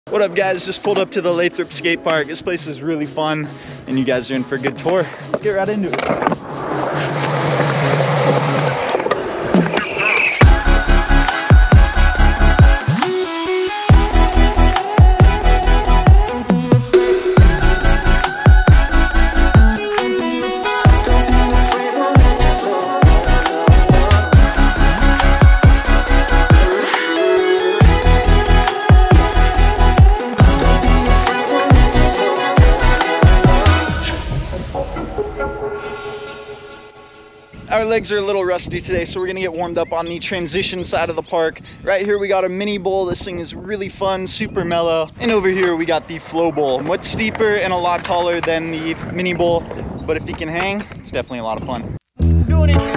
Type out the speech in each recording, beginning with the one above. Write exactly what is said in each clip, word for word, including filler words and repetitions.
What up guys, just pulled up to the Lathrop skate park. This place is really fun and you guys are in for a good tour. Let's get right into it. Our legs are a little rusty today, so we're gonna get warmed up on the transition side of the park. Right here we got a mini bowl. This thing is really fun, super mellow. And over here we got the flow bowl. Much steeper and a lot taller than the mini bowl, but if you can hang, it's definitely a lot of fun. Doing it.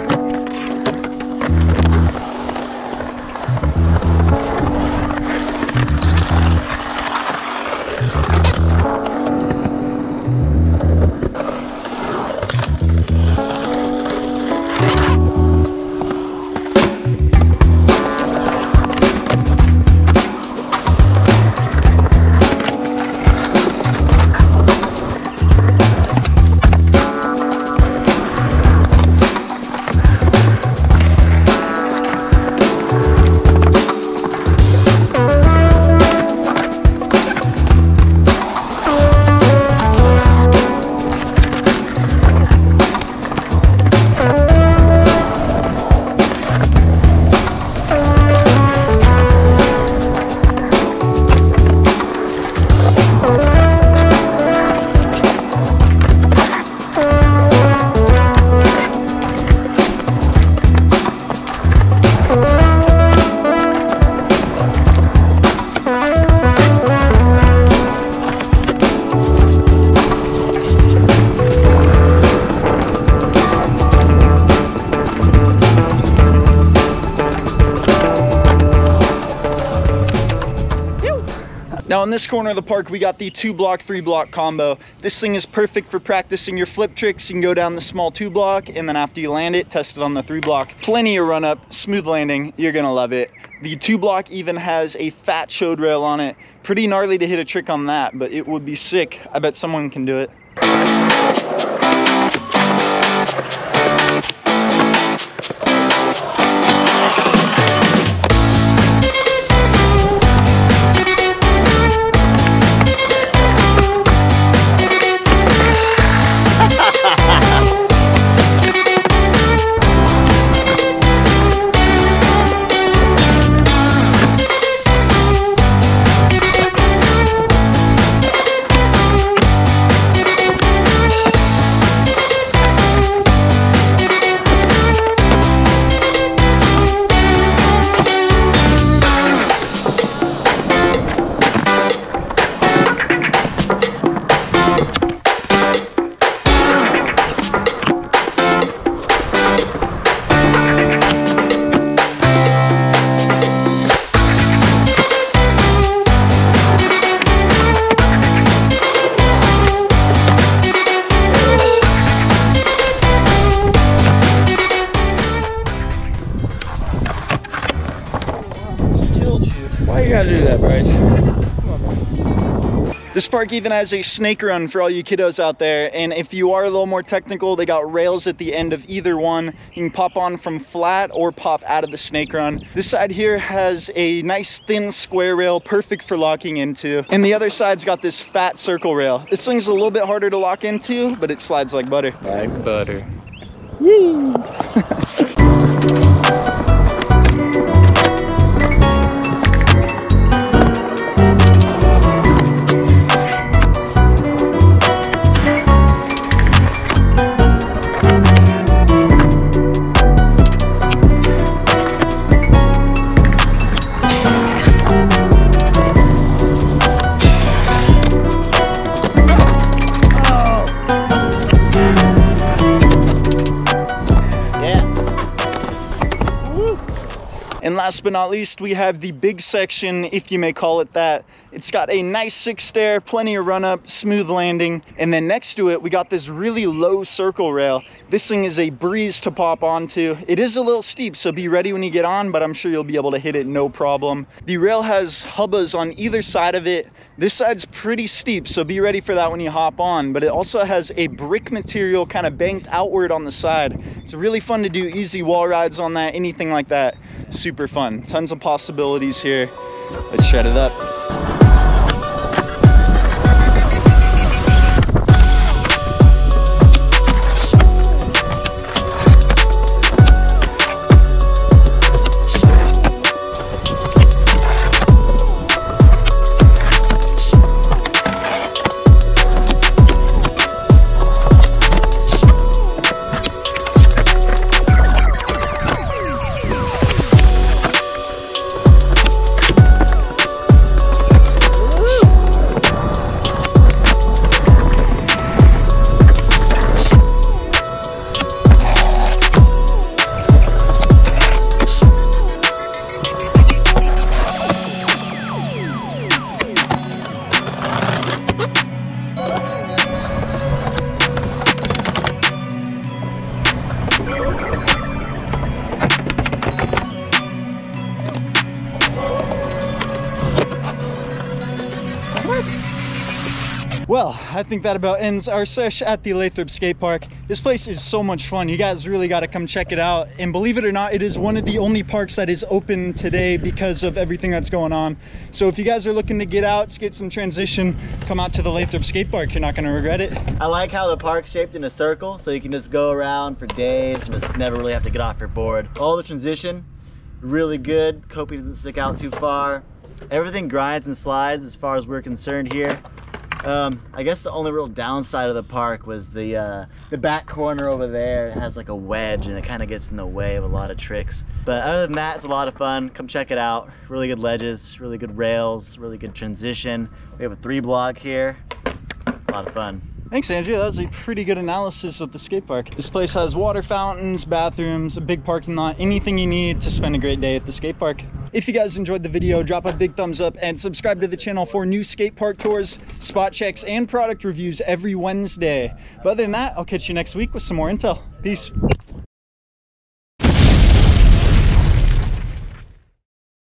Now in this corner of the park, we got the two block, three block combo. This thing is perfect for practicing your flip tricks. You can go down the small two block and then after you land it, test it on the three block. Plenty of run up, smooth landing, you're gonna love it. The two block even has a fat chode rail on it. Pretty gnarly to hit a trick on that, but it would be sick. I bet someone can do it. Why you gotta do that, Bryce? Come on, man. This park even has a snake run for all you kiddos out there, and if you are a little more technical, they got rails at the end of either one. You can pop on from flat or pop out of the snake run. This side here has a nice thin square rail, perfect for locking into, and the other side's got this fat circle rail. This thing's a little bit harder to lock into, but it slides like butter. Like butter. Yee! Yeah. last but not least, we have the big section, if you may call it that. It's got a nice six stair, plenty of run up, smooth landing. And then next to it, we got this really low circle rail. This thing is a breeze to pop onto. It is a little steep, so be ready when you get on, but I'm sure you'll be able to hit it no problem. The rail has hubbas on either side of it. This side's pretty steep, so be ready for that when you hop on, but it also has a brick material kind of banked outward on the side. It's really fun to do easy wall rides on that, anything like that. Super fun. Tons of possibilities here. Let's shred it up. Well, I think that about ends our sesh at the Lathrop Skate Park. This place is so much fun. You guys really got to come check it out. And believe it or not, it is one of the only parks that is open today because of everything that's going on. So if you guys are looking to get out, get some transition, come out to the Lathrop Skate Park. You're not going to regret it. I like how the park's shaped in a circle, so you can just go around for days and just never really have to get off your board. All the transition, really good. Coping doesn't stick out too far. Everything grinds and slides as far as we're concerned here. Um, I guess the only real downside of the park was the uh, the back corner over there. It has like a wedge and it kind of gets in the way of a lot of tricks. But other than that, it's a lot of fun. Come check it out. Really good ledges, really good rails, really good transition. We have a three block here. It's a lot of fun. Thanks, Andrew. That was a pretty good analysis of the skate park. This place has water fountains, bathrooms, a big parking lot, anything you need to spend a great day at the skate park. If you guys enjoyed the video, drop a big thumbs up and subscribe to the channel for new skate park tours, spot checks, and product reviews every Wednesday. But other than that, I'll catch you next week with some more intel. Peace.